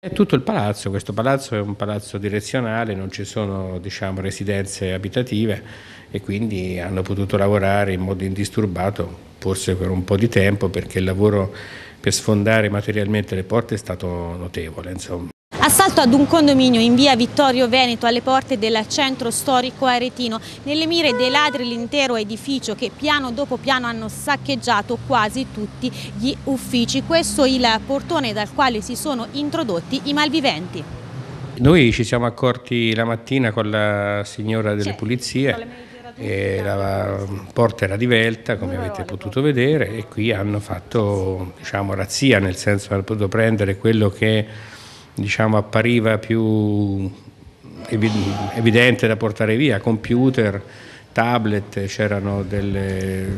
È tutto il palazzo, questo palazzo è un palazzo direzionale, non ci sono residenze abitative e quindi hanno potuto lavorare in modo indisturbato, forse per un po' di tempo, perché il lavoro per sfondare materialmente le porte è stato notevole, insomma. Assalto ad un condominio in via Vittorio Veneto alle porte del centro storico aretino. Nelle mire dei ladri l'intero edificio che piano dopo piano hanno saccheggiato quasi tutti gli uffici. Questo è il portone dal quale si sono introdotti i malviventi. Noi ci siamo accorti la mattina con la signora delle pulizie e la porta era divelta, come avete potuto vedere, e qui hanno fatto razzia, nel senso che hanno potuto prendere quello che appariva più evidente da portare via: computer, tablet, c'erano dei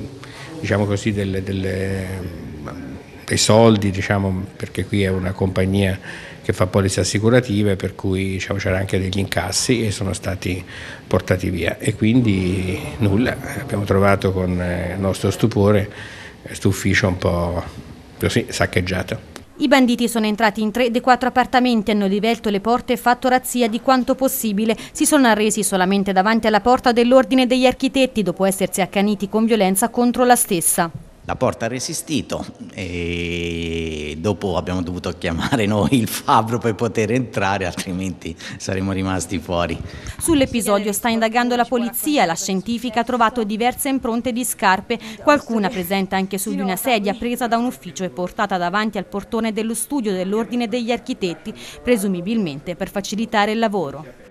soldi, perché qui è una compagnia che fa polizze assicurative, per cui c'era anche degli incassi e sono stati portati via. E quindi nulla, abbiamo trovato con il nostro stupore questo ufficio un po' così saccheggiato. I banditi sono entrati in 3 dei 4 appartamenti, hanno divelto le porte e fatto razzia di quanto possibile. Si sono arresi solamente davanti alla porta dell'Ordine degli Architetti dopo essersi accaniti con violenza contro la stessa. La porta ha resistito e dopo abbiamo dovuto chiamare noi il fabbro per poter entrare, altrimenti saremmo rimasti fuori. Sull'episodio sta indagando la polizia. La scientifica ha trovato diverse impronte di scarpe, qualcuna presente anche su di una sedia presa da un ufficio e portata davanti al portone dello studio dell'Ordine degli Architetti, presumibilmente per facilitare il lavoro.